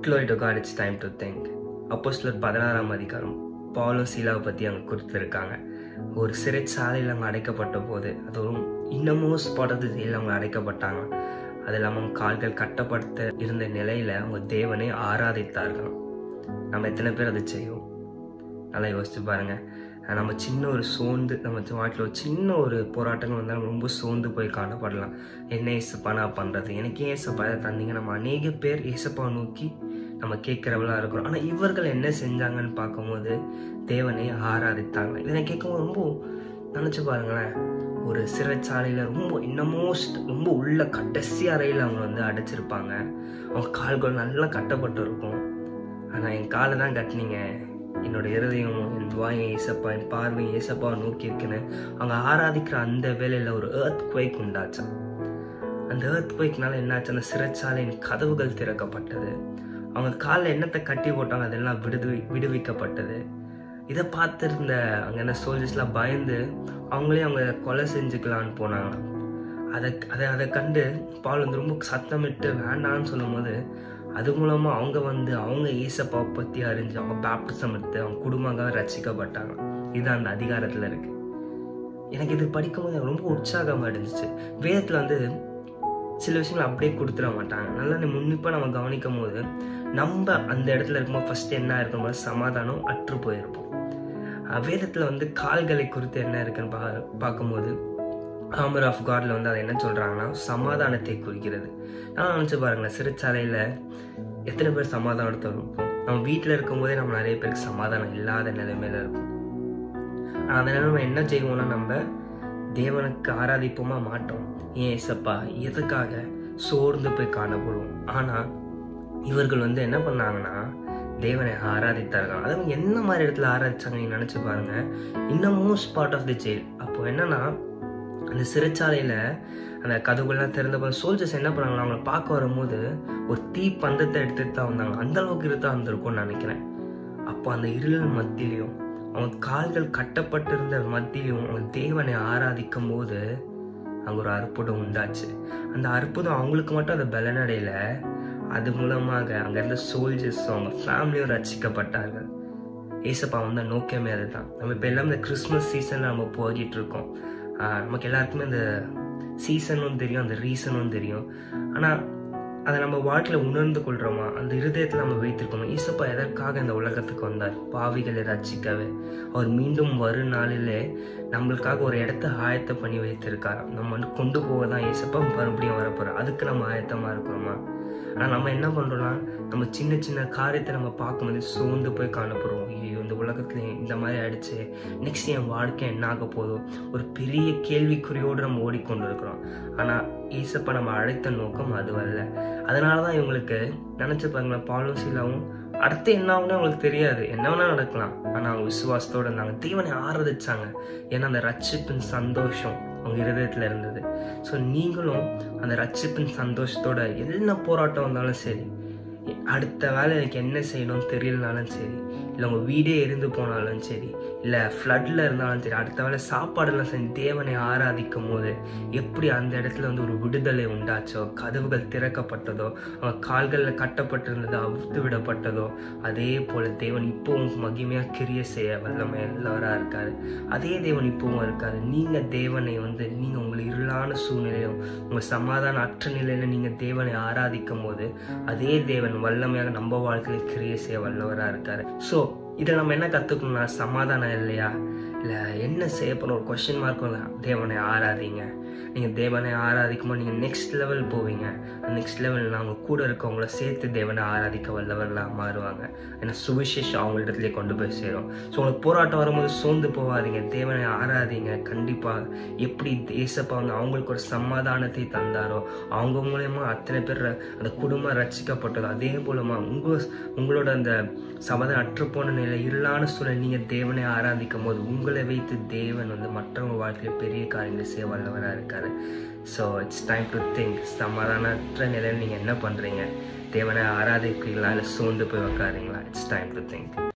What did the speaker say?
Glory to God, it's time to think. அப்போஸ்தலர் 16ஆம் அதிகாரம் பவுலும் சீலாவை பற்றி அங்கே கொடுத்துருக்காங்க. ஒரு சிறைச்சாலையில் அவங்க அடைக்கப்பட்ட போது அது ஒரு இன்னமும் ஸ்பாட் ஆஃப் தி ஜெயிலில் அவங்க அடைக்கப்பட்டாங்க. அது இல்லாமல் அவங்க கால்கள் கட்டப்படுத்த இருந்த நிலையில் அவங்க தேவனை ஆராதித்தார்கள். நம்ம எத்தனை பேர் அதை செய்வோம்? நல்லா யோசிச்சு பாருங்கள். நம்ம சின்ன ஒரு சோர்ந்து நம்ம வாழ்க்கையில் ஒரு சின்ன ஒரு போராட்டங்கள் வந்தாலும் ரொம்ப சோர்ந்து போய் காணப்படலாம். என்ன ஏசப்பா நான் பண்ணுறது, எனக்கு ஏன் ஏசப்பா அதை தந்தீங்க? நம்ம அநேக பேர் ஏசப்பாவை நோக்கி நம்ம கேட்குறவளாக இருக்கிறோம். ஆனால் இவர்கள் என்ன செஞ்சாங்கன்னு பார்க்கும்போது தேவனை ஆராதித்தாங்க. இதனை கேட்கும்போது ரொம்ப நினச்சி பாருங்களேன். ஒரு சிறைச்சாலையில் ரொம்ப உள்ள கடைசி அறையில் அவங்க அடைச்சிருப்பாங்க. அவங்க கால்கள் நல்லா கட்டப்பட்டு இருக்கும். ஆனால் என் காலை தான் கட்டினீங்க, என்னோட இருதயம், என் துவாயம் ஏசப்பா, என் பார்வை ஏசப்பாவை நோக்கி இருக்குன்னு அவங்க ஆராதிக்கிற அந்த வேலையில் ஒரு எர்த் குவைக் உண்டாச்சு. அந்த எர்த் குவைக்னால என்னாச்சு, அந்த சிறைச்சாலையின் கதவுகள் திறக்கப்பட்டது. அவங்க காலில் என்னத்தை கட்டி போட்டாங்க அதெல்லாம் விடுவிக்கப்பட்டது. இதை பார்த்துருந்த அங்கே என்ன சோல்ஜர்ஸ்லாம் பயந்து அவங்க கொலை செஞ்சுக்கலான்னு போனாங்க. அதை கண்டு பவுல் ரொம்ப சத்தமிட்டு வேண்டான்னு சொல்லும் போது அது மூலமாக அவங்க ஏசப்பாவை பற்றி அறிஞ்சு அவங்க பேப்டிசம் எடுத்து அவங்க குடும்பமாக ரசிக்கப்பட்டாங்க. இது அந்த அதிகாரத்தில் இருக்கு. எனக்கு இது படிக்கும்போது ரொம்ப உற்சாகமாக இருந்துச்சு. வேதத்தில் சில விஷயங்கள் அப்படியே கொடுத்துட மாட்டாங்க. நல்லா முன்னிப்பாக நம்ம கவனிக்கும் போது நம்ம அந்த இடத்துல இருக்கும்போது ஃபஸ்ட்டு என்ன இருக்கும்போது சமாதானம் அற்று போயிருப்போம். வேதத்தில் கால்களை குறித்து என்ன இருக்குன்னு பார்க்கும்போது ஆர்மர் ஆஃப் காட்ல அதை என்ன சொல்கிறாங்கன்னா சமாதானத்தை குறிக்கிறது. நான் நினச்சி பாருங்களேன், சிறைச்சாலையில் எத்தனை பேர் சமாதானத்தை இருப்போம். நம்ம வீட்டில் இருக்கும்போதே நம்ம நிறைய பேருக்கு சமாதானம் இல்லாத நிலைமையில இருப்போம். அதனால நம்ம என்ன செய்வோம்னா நம்ம தேவனுக்கு ஆராதிப்போமா மாட்டோம். ஏன் ஏசப்பா எதுக்காக சோர்ந்து போய் காணப்படுவோம். ஆனால் இவர்கள் என்ன பண்ணாங்கன்னா தேவனை ஆராதித்தார்கள். அதுவும் என்ன மாதிரி இடத்துல ஆராதிச்சாங்க நீங்கள் நினச்சி பாருங்க. இன்னமும் ஸ்பாட் ஆஃப் தி ஜெயில். அப்போ என்னன்னா அந்த சிறைச்சாலையில் அந்த கதவுகள்லாம் திறந்த சோல்ஜர்ஸ் என்ன பண்ணாங்களா, அவங்கள பார்க்க வரும்போது ஒரு தீ பந்தத்தை எடுத்துட்டு தான் வந்தாங்க. அந்த அளவுக்கு இருட்டா வந்திருக்கும்னு நினைக்கிறேன். அப்போ அந்த இருள் மத்தியிலையும் அவங்க கால்கள் கட்டப்பட்டிருந்த மத்தியிலையும் அவங்க தேவனை ஆராதிக்கும் போது அங்கே ஒரு அற்புதம் உண்டாச்சு. அந்த அற்புதம் அவங்களுக்கு மட்டும் அந்த பலனடையில, அது மூலமாக அங்கே இருந்த சோல்ஜர்ஸும் அவங்க ஃபேமிலியும் ரசிக்கப்பட்டார்கள். ஏசப்பா நோக்கமே அதுதான். நம்ம இப்போ எல்லாம் இந்த கிறிஸ்மஸ் சீசனில் நம்ம போய்கிட்டு இருக்கோம். நமக்கு எல்லாருக்குமே அந்த சீசனும் தெரியும், அந்த ரீசனும் தெரியும். ஆனால் அதை நம்ம வாழ்க்கையில் உணர்ந்து கொள்கிறோமா, அந்த இருதயத்தில் நம்ம வைத்திருக்கணும். ஏசப்பா எதற்காக இந்த உலகத்துக்கு வந்தார்? பாவிகளை ரட்சிக்கவே. அவர் மீண்டும் வரும் நாளிலே நம்மளுக்காக ஒரு இடத்த ஆயத்தம் பண்ணி வைத்திருக்கார். நம்ம கொண்டு போக தான் ஏசப்பா மறுபடியும் வரப்போகிறோம். அதுக்கு நம்ம ஆயத்தமாக இருக்கிறோமா? ஆனால் நம்ம என்ன பண்ணுறோம்னா நம்ம சின்ன சின்ன காரியத்தை நம்ம பார்க்கும்போது சோர்ந்து போய் காணப்படுறோம். ஐயோ இந்த உலகத்துல இந்த மாதிரி ஆயிடுச்சு, நெக்ஸ்ட் என் வாழ்க்கை என்ன ஆக போதும், ஒரு பெரிய கேள்விக்குறியோடு நம்ம ஓடிக்கொண்டு இருக்கிறோம். ஆனால் ஏசப்பா நம்ம அழைத்த நோக்கம் அதுவல்ல. அதனால தான் இவங்களுக்கு நினச்சி பாருங்களேன், பவுலும் சீலாவும் அடுத்து என்ன ஆகுன்னு அவங்களுக்கு தெரியாது, என்ன வேணா நடக்கலாம். ஆனால் அவங்க விசுவாசத்தோடு இருந்தாங்க, தேவனை ஆராதிச்சாங்க. ஏன்னா அந்த ரட்சிப்பின் சந்தோஷம் அவங்க இருதயத்தில் இருந்தது. ஸோ நீங்களும் அந்த ரட்சிப்பின் சந்தோஷத்தோட என்ன போராட்டம் வந்தாலும் சரி, அடுத்த வேலை எனக்கு என்ன செய்யணும்னு தெரியலனாலும் சரி, இல்லை உங்கள் வீடே எரிந்து போனாலும் சரி, இல்லை ஃப்ளட்டில் இருந்தாலும் சரி, அடுத்த வேலை சாப்பாடெல்லாம் செஞ்சு தேவனை ஆராதிக்கும் போது எப்படி அந்த இடத்துல ஒரு விடுதலை உண்டாச்சோ, கதவுகள் திறக்கப்பட்டதோ, அவங்க கால்களில் கட்டப்பட்டிருந்ததோ அவுத்து விடப்பட்டதோ, அதே போல் தேவன் இப்போவும் மகிமையாக கிரிய செய்ய வல்லமை எல்லாவராக இருக்காரு. அதே தேவன் இப்போவும் இருக்காரு. நீங்கள் தேவனை நீங்கள் உங்கள் இருளான சூழ்நிலையும் உங்கள் சமாதான அற்ற நிலையில் நீங்கள் தேவனை ஆராதிக்கும் போது அதே தேவன் வல்லமையாக நம்ம வாழ்க்கையில் கிரிய செய்ய வல்லவராக இருக்காரு. ஸோ இதில் நம்ம என்ன கற்றுக்கணும்னா, சமாதானம் இல்லையா, இல்லை என்ன செய்ய போகிற ஒரு கொஸ்டின் மார்க்கும். தேவனை ஆராதிங்க. நீங்கள் தேவனை ஆராதிக்கும்போது நீங்கள் நெக்ஸ்ட் லெவல் போவீங்க. நெக்ஸ்ட் லெவலில் அவங்க கூட இருக்கவங்கள சேர்த்து தேவனை ஆராதிக்க வல்லவர்களாக மாறுவாங்க. ஏன்னா சுவிசேஷம் அவங்களிடத்துலேயே கொண்டு போய் சேரும். ஸோ உங்களுக்கு போராட்டம் வரும்போது சோர்ந்து போகாதீங்க, தேவனை ஆராதிங்க. கண்டிப்பாக எப்படி ஏசப்பா அவங்களுக்கு ஒரு சமாதானத்தை தந்தாரோ, அவங்க மூலயமா அத்தனை பேர் அந்த குடும்பம் ரட்சிக்கப்பட்டதோ, அதே மூலமாக உங்களோட அந்த சமாதானம் அற்றுப்போன நிலை இருளான சூழல் நீங்கள் தேவனை ஆராதிக்கும் போது உங்களை வைத்து தேவன் மற்றவங்க வாழ்க்கையில் பெரிய காரியங்களை செய்ய வல்லவராக இருக்காரு. So it's time to think. சமாதானற்ற நிலையில் நீங்கள் என்ன பண்ணுறீங்க? தேவனை ஆராதிக்கிறீங்களா இல்லை சோர்ந்து போய் உட்காருங்களா? It's time to think.